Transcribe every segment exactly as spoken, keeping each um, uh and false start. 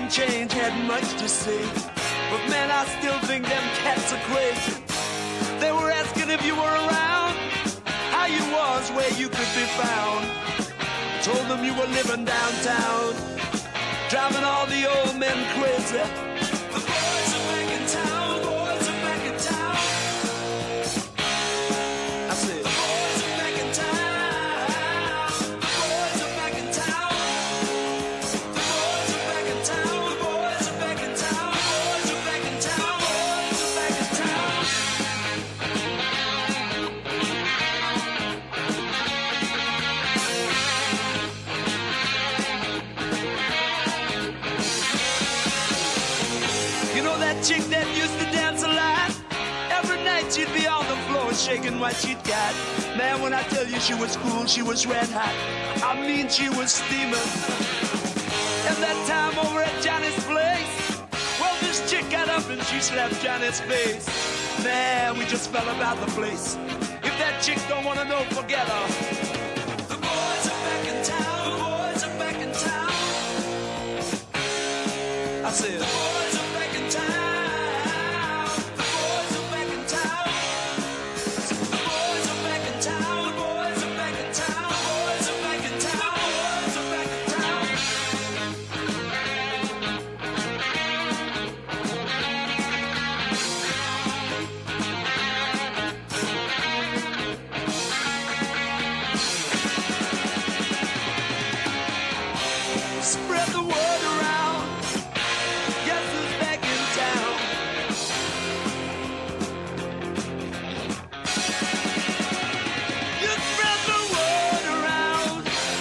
and change had much to say. But man, I still think them cats are crazy. They were asking if you were around, how you was, where you could be found. Told them you were living downtown, driving all the old men crazy. The boys are back in town, boys are back in town. I said, the boys are back in town, the boys are back in town. The boys are back in town, the boys are back in town, the boys are back in town, boys are back in town. You know that chick that used to dance a lot? Every night she'd be on the floor shaking what she'd got. Man, when I tell you she was cool, she was red hot. I mean, she was steaming. And that time over at Johnny's place, well, this chick got up and she slapped Johnny's face. Man, we just fell about the place. If that chick don't want to know, forget her. The boys are back in town, the boys are back in town. I said, the boys are back in town, the boys are back in town. The boys are back in town, the boys are back in town, the boys are back in town, the boys are back in town. Spread the word around, guess who's back in town? You spread the word around.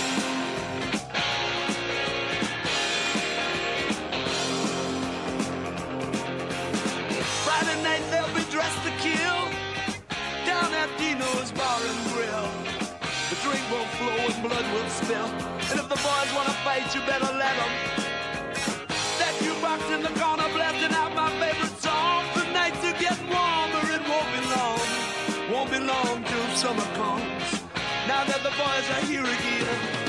Friday night they'll be dressed to kill down at Dino's Bar and Grill. The drink won't flow and blood will spill. And if the boys want to fight, you better let them. That jukebox in the corner blasting out my favorite song. The nights are getting warmer, it won't be long. Won't be long till summer comes. Now that the boys are here again.